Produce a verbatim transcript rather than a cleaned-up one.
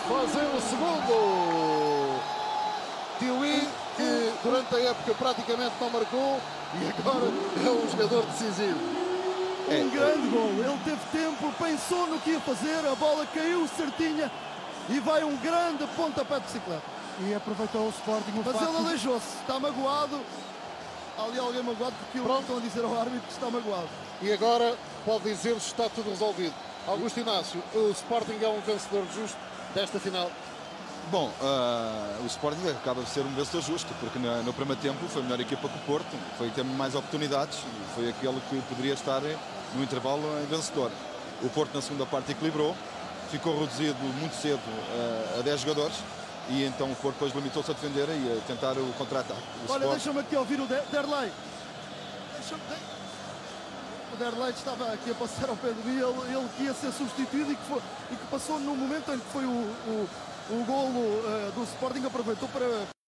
fazer o segundo. Tiwi, que durante a época praticamente não marcou e agora é um jogador decisivo. Um É, grande gol. Ele teve tempo, pensou no que ia fazer, a bola caiu certinha e vai um grande pontapé de bicicleta. E aproveitou o Sporting o Mas facto ele aleijou-se, está magoado. Há ali alguém magoado porque o estão a dizer ao árbitro que está magoado. E agora pode dizer-se que está tudo resolvido. Augusto Inácio, o Sporting é um vencedor justo desta final. Bom, uh, o Sporting acaba de ser um vencedor justo, porque na, no primeiro tempo foi a melhor equipa que o Porto, foi ter mais oportunidades e foi aquele que poderia estar no intervalo em vencedor. O Porto na segunda parte equilibrou, ficou reduzido muito cedo uh, a dez jogadores e então o Porto depois limitou-se a defender e a tentar o contra-ataque. Olha, Sport... deixa-me aqui ouvir o Der- Derlei. Deixa-me... O Derlei estava aqui a passar ao pé de mim, ele, ele que ia ser substituído e que, foi, e que passou no momento em que foi o, o, o golo uh, do Sporting, aproveitou para...